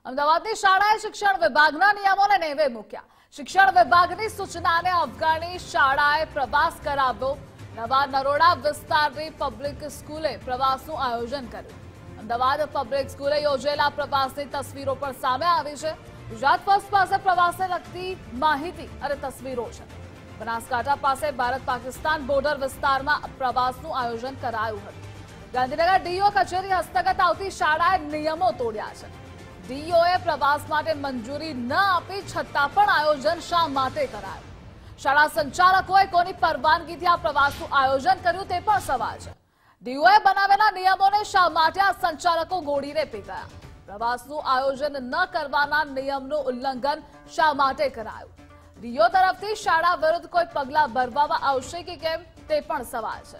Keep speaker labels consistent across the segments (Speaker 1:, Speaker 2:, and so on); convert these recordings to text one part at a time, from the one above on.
Speaker 1: અમદાવાદની શાળાએ શિક્ષણ વિભાગના નિયમોને નેવે મૂક્યા. શિક્ષણ વિભાગની સૂચનાને અવગણી શાળાએ પ્રવાસ કરાવ્યો. નવા નરોડા વિસ્તારની પબ્લિક સ્કૂલે પ્રવાસનું આયોજન કર્યું. અમદાવાદ પબ્લિક સ્કૂલે યોજેલા પ્રવાસની તસવીરો પણ સામે આવી છે. ગુજરાત ફર્સ્ટ પાસે પ્રવાસને લગતી માહિતી અને તસવીરો છે. બનાસકાંઠા પાસે ભારત પાકિસ્તાન બોર્ડર વિસ્તારમાં પ્રવાસનું આયોજન કરાયું હતું. ગાંધીનગર ડીઓ કચેરી હસ્તગત આવતી શાળાએ નિયમો તોડ્યા છે. ડીઓએ પ્રવાસ માટે મંજૂરી ન આપી છતાં પણ આયોજન શા માટે કરાયું? શાળા સંચાલકોએ કોની પરવાનગીથી આ પ્રવાસનું આયોજન કર્યું તે પણ સવાલ છે. ડીઓએ બનાવેલા નિયમોને શા માટે આ સંચાલકો ગોળીને પી ગયા? પ્રવાસનું આયોજન ન કરવાના નિયમનું ઉલ્લંઘન શા માટે કરાયું? ડીઓ તરફથી શાળા વિરુદ્ધ કોઈ પગલાં ભરવામાં આવશે કે કેમ તે પણ સવાલ છે.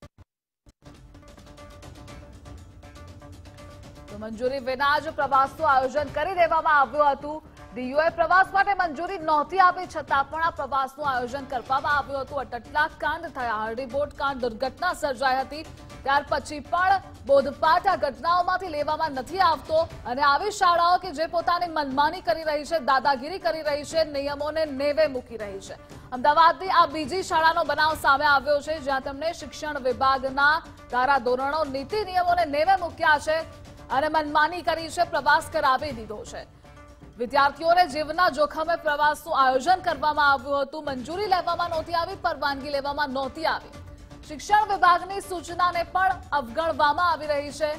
Speaker 1: તો મંજૂરી વિના જ પ્રવાસનું આયોજન કરી દેવામાં આવ્યું હતું. ડીઓએ પ્રવાસ માટે મંજૂરી નહોતી આપી છતાં પણ આ પ્રવાસનું આયોજન કરવામાં આવ્યું હતું. અટટલા કાંડ થયા. હરડીબોટ કાંડ દુર્ઘટના સર્જાઈ હતી. ત્યાર પછી પણ બોધપાઠ આ ઘટનાઓમાંથી લેવામાં નથી આવતો અને આવી શાળાઓ કે જે પોતાની મનમાની કરી રહી છે, દાદાગીરી કરી રહી છે, નિયમોને નેવે મૂકી રહી છે. અમદાવાદની આ બીજી શાળાનો બનાવ સામે આવ્યો છે જ્યાં તેમણે શિક્ષણ વિભાગના ધારાધોરણો, નીતિ નિયમોને નેવે મૂક્યા છે અને મનમાની કરી છે. પ્રવાસ કરાવી દીધો છે. વિદ્યાર્થીઓને જીવના જોખમે પ્રવાસનું આયોજન કરવામાં આવ્યું હતું. મંજૂરી લેવામાં નહોતી આવી, પરવાનગી લેવામાં નહોતી આવી. શિક્ષણ વિભાગની સૂચનાને પણ અવગણવામાં આવી રહી છે.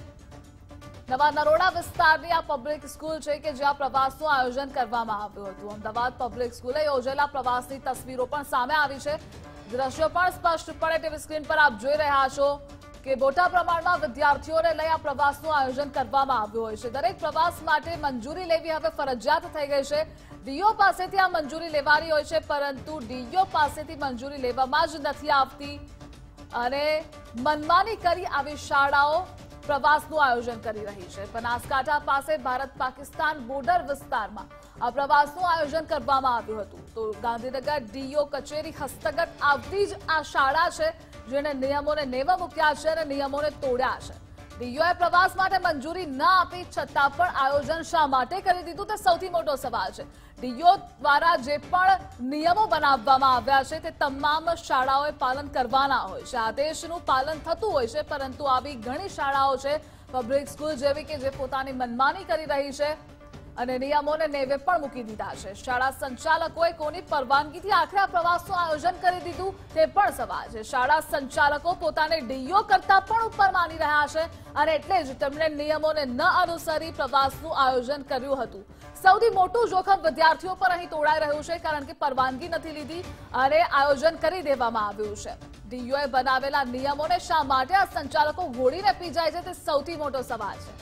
Speaker 1: નવા નરોડા વિસ્તારની આ પબ્લિક સ્કૂલ છે કે જ્યાં પ્રવાસનું આયોજન કરવામાં આવ્યું હતું. અમદાવાદ પબ્લિક સ્કૂલે યોજેલા પ્રવાસની તસવીરો પણ સામે આવી છે. દ્રશ્યો પણ સ્પષ્ટપણે ટીવી સ્ક્રીન પર આપ જોઈ રહ્યા છો કે મોટા પ્રમાણમાં વિદ્યાર્થીઓને લઈ આ પ્રવાસનું આયોજન કરવામાં આવ્યું હોય છે. દરેક પ્રવાસ માટે મંજૂરી લેવી હવે ફરજિયાત થઈ ગઈ છે. ડીઓ પાસેથી આ મંજૂરી લેવાની હોય છે પરંતુ ડીઓ પાસેથી મંજૂરી લેવામાં જ નથી આવતી અને મનમાની કરી આવી શાળાઓ પ્રવાસનું આયોજન કરી રહી છે. બનાસકાંઠા પાસે ભારત પાકિસ્તાન બોર્ડર વિસ્તારમાં આ પ્રવાસનું આયોજન કરવામાં આવ્યું હતું. તો ગાંધીનગર ડીઓ કચેરી હસ્તગત આવતી જ આ શાળા છે જેને નિયમોને નેવે મૂક્યા છે અને નિયમોને તોડ્યા છે. ડીઓએ પ્રવાસ માટે મંજૂરી ન આપી છતાં પણ આયોજન શા માટે કરી દીધું તે સૌથી મોટો સવાલ છે. ડીઓ દ્વારા જે પણ નિયમો બનાવવામાં આવ્યા છે તે તમામ શાળાઓએ પાલન કરવાના હોય છે. આદેશનું પાલન થતું હોય છે પરંતુ આવી ઘણી શાળાઓ છે પબ્લિક સ્કૂલ જેવી કે જે પોતાની મનમાની કરી રહી છે અને નિયમોને નેવે પણ મૂકી દીધા છે. શાળા સંચાલકોએ કોની પરવાનગીથી આખરે આ પ્રવાસનું આયોજન કરી દીધું તે પણ સવાલ છે. શાળા સંચાલકો પોતાને ડીઓ કરતા પણ ઉપર માની રહ્યા છે અને એટલે જ તેમણે નિયમોને ન અનુસરી પ્રવાસનું આયોજન કર્યું હતું. સૌથી મોટું જોખમ વિદ્યાર્થીઓ પર અહીં તોડાઈ રહ્યું છે કારણ કે પરવાનગી નથી લીધી અને આયોજન કરી દેવામાં આવ્યું છે. ડીઓએ બનાવેલા નિયમોને શા માટે આ સંચાલકો ઘોડીને પી જાય છે તે સૌથી મોટો સવાલ છે.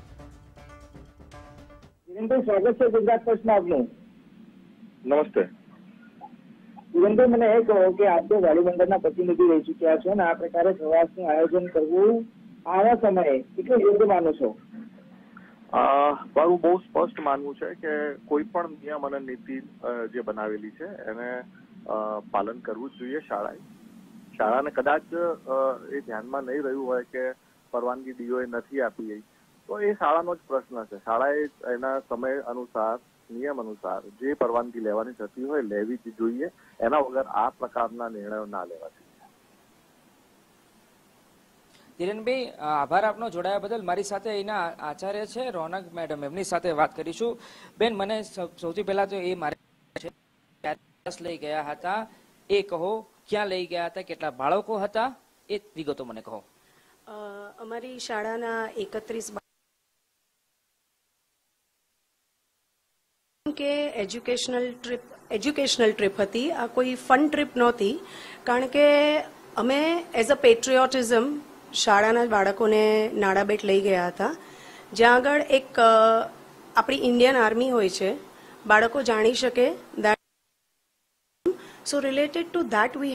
Speaker 2: સ્વાગત છે ગુજરાત ફર્સ્ટમાં આપનું.
Speaker 3: નમસ્તે
Speaker 2: કિરણભાઈ, મને એ કહો કે આપ તો વાલી મંડળના પ્રતિનિધિ રહી ચુક્યા છો અને આ પ્રકારે પ્રવાસનું આયોજન કરવું આવા સમયે કેટલું યોગ્ય માનો છો?
Speaker 3: મારું બહુ સ્પષ્ટ માનવું છે કે કોઈ પણ નિયમ અને નીતિ જે બનાવેલી છે એને પાલન કરવું જ જોઈએ. શાળાને કદાચ એ ધ્યાનમાં નહીં રહ્યું હોય કે પરવાનગી ડીઓએ નથી આપી તો એ શાળાનો જ પ્રશ્ન છે. શાળાએ એના સમય અનુસાર, નિયમ અનુસાર જે પરવાનગી લેવાની થતી હોય લેવી જ જોઈએ. એના વગર આ પ્રકારના નિર્ણયો ના લેવા જોઈએ.
Speaker 4: કિરણભાઈ, આભાર આપનો જોડાયા બદલ. મારી સાથે એના આચાર્ય છે રોનક મેડમ, એમની સાથે વાત કરીશું. બેન, મને સૌથી પહેલા તો એ મારે લઈ ગયા હતા એ કહો, ક્યાં લઈ ગયા હતા, કેટલા બાળકો હતા, એ વિગતો મને કહો.
Speaker 5: અમારી શાળાના 31 કે એજ્યુકેશનલ ટ્રીપ હતી. આ કોઈ ફન ટ્રીપ નહોતી કારણ કે અમે એઝ અ પેટ્રિયોટિઝમ શાળાના બાળકોને નાડાબેટ લઈ ગયા હતા જ્યાં આગળ એક આપણી ઇન્ડિયન આર્મી હોય છે, બાળકો જાણી શકે that. So related to that we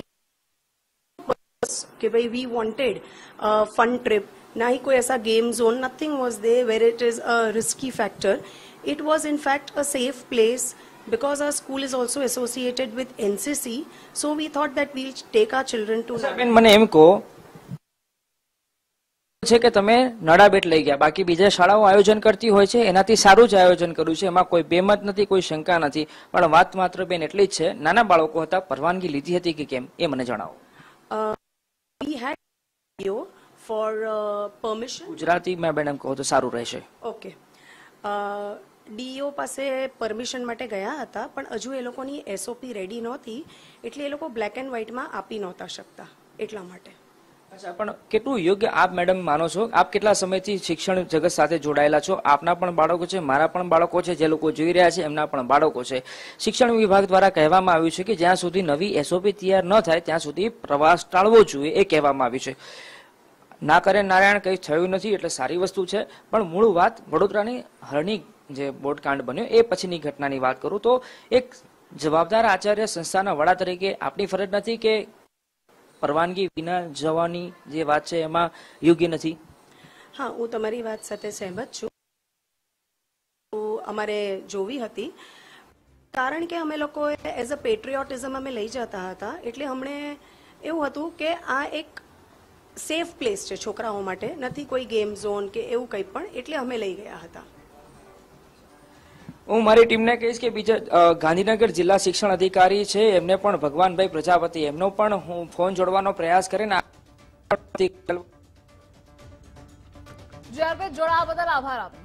Speaker 5: कि भाई वी वांटेड फन ट्रिप, ना ही कोई ऐसा game zone, nothing was there where it is a risky factor. It was in fact a safe place because our school is also associated with NCC, so we thought that we'll take our children to.
Speaker 4: બેન, મને એમ કહો છે કે તમે નડાબેટ લઈ ગયા, બાકી બીજા શાળાઓ આયોજન કરતી હોય છે એનાથી સારું જ આયોજન કર્યું છે, એમાં કોઈ બેમત નથી, કોઈ શંકા નથી, પણ વાત માત્ર બેન એટલી જ છે, નાના બાળકો હતા, પરવાનગી લીધી હતી કે કેમ એ મને જણાવો.
Speaker 5: We had DO for permission.
Speaker 4: ગુજરાતીમાં મેડમ કહો તો સારું રહેશે.
Speaker 5: ઓકે. DO પાસે પરમિશન માટે ગયા હતા, પણ હજુ એ લોકોની SOP રેડી નહોતી, એટલે એ લોકો બ્લેક એન્ડ વ્હાઇટમાં આપી નહોતા શકતા, એટલા માટે.
Speaker 4: અચ્છા, પણ કેટલું યોગ્ય આપ મેડમ માનો છો? આપ કેટલા સમયથી શિક્ષણ જગત સાથે જોડાયેલા છો? આપના પણ બાળકો છે, મારા પણ બાળકો છે, જે લોકો જોઈ રહ્યા છે એમના પણ બાળકો છે. શિક્ષણ વિભાગ દ્વારા કહેવામાં આવ્યું છે કે જ્યાં સુધી નવી SOP તૈયાર ન થાય ત્યાં સુધી પ્રવાસ ટાળવો જોઈએ, એ કહેવામાં આવ્યું છે. ના કરે નારાયણ, કંઈ થયું નથી એટલે સારી વસ્તુ છે. પણ મૂળ વાત વડોદરાની હરણી જે બોટકાંડ બન્યો એ પછીની ઘટનાની વાત કરું તો એક જવાબદાર આચાર્ય સંસ્થાના વડા તરીકે આપની ફરજ નથી કે પરવાનગી વિના જવાની જે વાત છે એમાં યોગ્ય નથી?
Speaker 5: હા, હું તમારી વાત સાથે સહેમત છું. અમારે જોવી હતી, કારણ કે અમે લોકો એઝ અ પેટ્રિયોટિઝમ અમે લઈ જતા હતા, એટલે અમને એવું હતું કે આ એક સેફ પ્લેસ છે છોકરાઓ માટે, નથી કોઈ ગેમ ઝોન કે એવું કંઈ પણ, એટલે અમે લઈ ગયા હતા.
Speaker 4: હું મારી ટીમને કહીશ કે બીજા ગાંધીનગર જિલ્લા શિક્ષણ અધિકારી છે એમને પણ ભગવાનભાઈ પ્રજાપતિ એમનો પણ હું ફોન જોડવાનો પ્રયાસ કરીને
Speaker 1: જોડાવા બદલ આભાર આપનો.